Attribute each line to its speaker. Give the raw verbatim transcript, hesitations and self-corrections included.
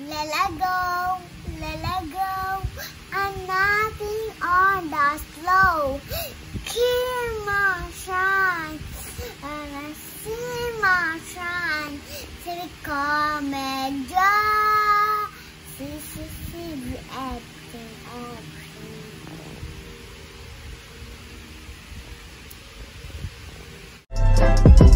Speaker 1: let it go, let it go. I'm nothing on the slow. Keep my shine, and I see my shine. Till it come and dry. See, see, see, the acting of